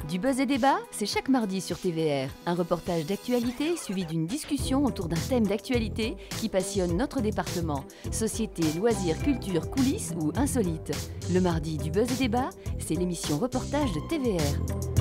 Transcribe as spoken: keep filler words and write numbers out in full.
Du buzz et débat, c'est chaque mardi sur T V R. Un reportage d'actualité suivi d'une discussion autour d'un thème d'actualité qui passionne notre département. Société, loisirs, culture, coulisses ou insolites. Le mardi du buzz et débat, c'est l'émission reportage de T V R.